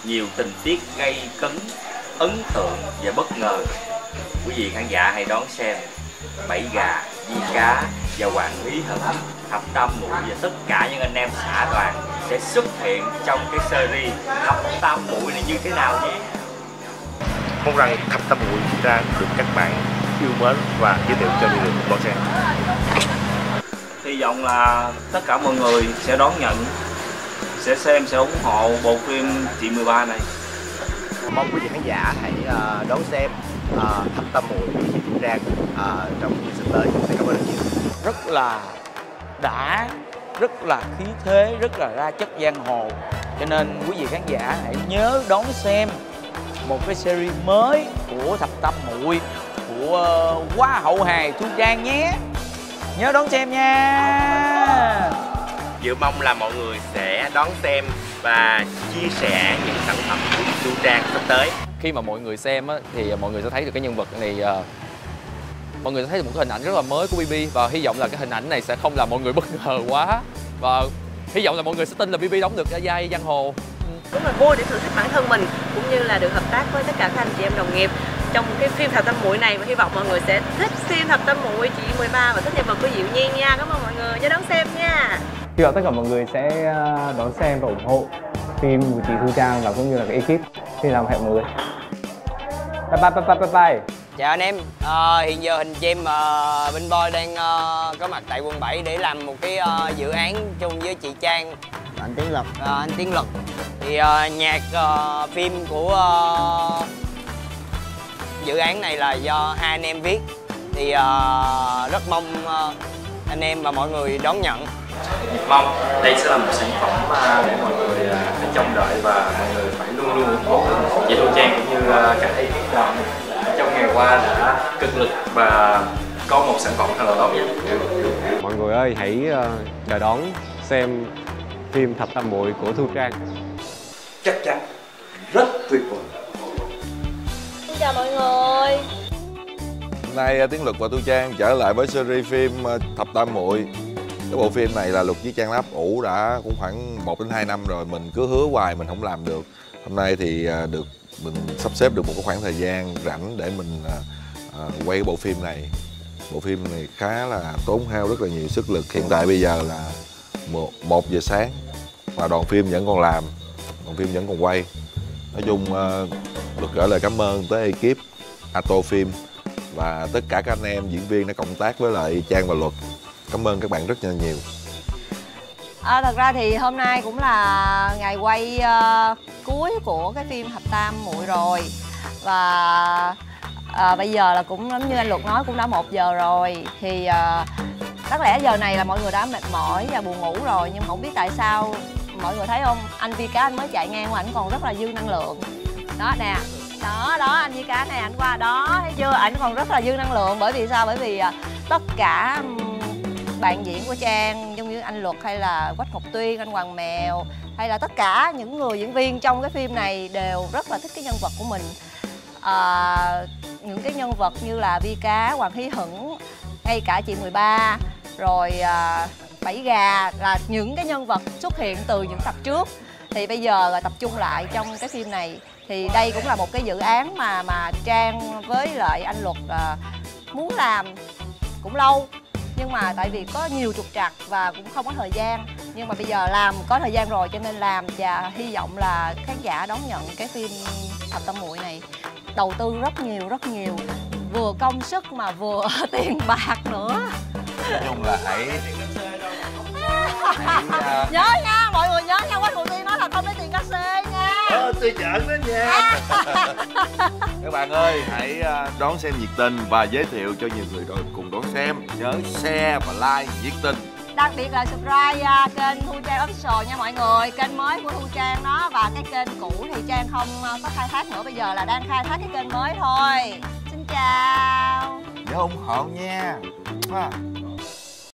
nhiều tình tiết gây cấn, ấn tượng và bất ngờ. Quý vị khán giả hãy đón xem Bảy Gà, Vi Cá và Hoàng Ý Hận, Thập Tam Muội và tất cả những anh em xã đoàn sẽ xuất hiện trong cái series Thập Tam Muội này như thế nào nhé. Mong rằng Thập Tam Muội ra được các bạn yêu mến và giới thiệu cho người đón xem. Hy vọng là tất cả mọi người sẽ đón nhận, sẽ xem, sẽ ủng hộ bộ phim Chị 13 này. Mong quý vị khán giả hãy đón xem Thập Tam Muội với chị Thu Trang trong những sắp tới. Cảm ơn rất nhiều. Rất là đã, rất là khí thế, rất là ra chất giang hồ. Cho nên quý vị khán giả hãy nhớ đón xem một cái series mới của Thập Tam Muội của Hoa hậu hài Thu Trang nhé. Nhớ đón xem nha. Dự mong là mọi người sẽ đón xem và chia sẻ những sản phẩm của Thu Trang sắp tới. Khi mà mọi người xem á, thì mọi người sẽ thấy được cái nhân vật này, mọi người sẽ thấy được một cái hình ảnh rất là mới của BB, và hy vọng là cái hình ảnh này sẽ không làm mọi người bất ngờ quá, và hy vọng là mọi người sẽ tin là BB đóng được cái vai giang hồ. Rất là vui để thử thách bản thân mình, cũng như là được hợp tác với tất cả các anh chị em đồng nghiệp trong cái phim Thập Tam Muội này, và hy vọng mọi người sẽ thích phim Thập Tam Muội Chị 13 và thích nhân vật của Diệu Nhi nha. Cảm ơn mọi người, nhớ đón xem nha. Hy vọng tất cả mọi người sẽ đón xem và ủng hộ phim của chị Thu Trang và cũng như là cái ekip. Xin chào hẹn mọi người. Bye. Chào anh em, hiện giờ Hình Chim Binh Boy đang có mặt tại quận 7 để làm một cái dự án chung với chị Trang. Anh Tiến Lực. Anh Tiến Lực. Thì nhạc phim của dự án này là do hai anh em viết. Thì rất mong anh em và mọi người đón nhận. Mong đây sẽ là một sản phẩm để mọi người phải trông đợi, và mọi người phải luôn luôn ủng hộ chị Thu Trang cũng như các ekip trong ngày qua đã cực lực và có một sản phẩm thật là tốt nhất. Mọi người ơi, hãy chờ đón xem phim Thập Tam Muội của Thu Trang. Chắc chắn rất tuyệt vời. Xin chào mọi người. Hôm nay Tiến Lực và Thu Trang trở lại với series phim Thập Tam Muội. Cái bộ phim này là Luật với Trang Lắp ủ đã cũng khoảng 1 đến 2 năm rồi, mình cứ hứa hoài mình không làm được. Hôm nay thì được mình sắp xếp được một cái khoảng thời gian rảnh để mình quay cái bộ phim này. Bộ phim này khá là tốn hao rất là nhiều sức lực. Hiện tại bây giờ là 1 giờ sáng và đoàn phim vẫn còn làm, đoàn phim vẫn còn quay. Nói chung Luật gửi lời cảm ơn tới ekip Ato Phim và tất cả các anh em diễn viên đã cộng tác với lại Trang và Luật. Cảm ơn các bạn rất là nhiều. Thật ra thì hôm nay cũng là ngày quay cuối của cái phim Thập Tam Muội rồi. Và bây giờ là cũng giống như anh Luật nói, cũng đã 1 giờ rồi. Thì đáng lẽ giờ này là mọi người đã mệt mỏi và buồn ngủ rồi. Nhưng không biết tại sao, mọi người thấy không, anh Vi Cá anh mới chạy ngang qua, ảnh còn rất là dư năng lượng. Đó nè, đó anh Vi Cá này, ảnh qua đó, thấy chưa, ảnh còn rất là dư năng lượng. Bởi vì sao? Bởi vì tất cả bạn diễn của Trang, giống như anh Luật hay là Quách Ngọc Tuyên, anh Hoàng Mèo, hay là tất cả những người diễn viên trong cái phim này đều rất là thích cái nhân vật của mình. Những cái nhân vật như là Vi Cá, Hoàng Hí Hửng, ngay cả chị 13, rồi Bảy Gà là những cái nhân vật xuất hiện từ những tập trước. Thì bây giờ là tập trung lại trong cái phim này. Thì đây cũng là một cái dự án mà Trang với lại anh Luật muốn làm cũng lâu. Nhưng mà tại vì có nhiều trục trặc và cũng không có thời gian. Nhưng mà bây giờ làm có thời gian rồi cho nên làm, và hy vọng là khán giả đón nhận cái phim Thập Tam Muội này. Đầu tư rất nhiều, vừa công sức mà vừa tiền bạc nữa. Nói chung là hãy nhớ nha, mọi người nhớ nha, Quách Ngọc Tuyên nói là không lấy tiền cát xê nha. Tôi giỡn đó nha. các bạn ơi, hãy đón xem nhiệt tình và giới thiệu cho nhiều người rồi cùng đón xem. Nhớ share và like nhiệt tình. Đặc biệt là subscribe kênh Thu Trang Official nha mọi người. Kênh mới của Thu Trang đó, và cái kênh cũ thì Trang không có khai thác nữa. Bây giờ là đang khai thác cái kênh mới thôi. Xin chào. Nhớ ủng hộ nha.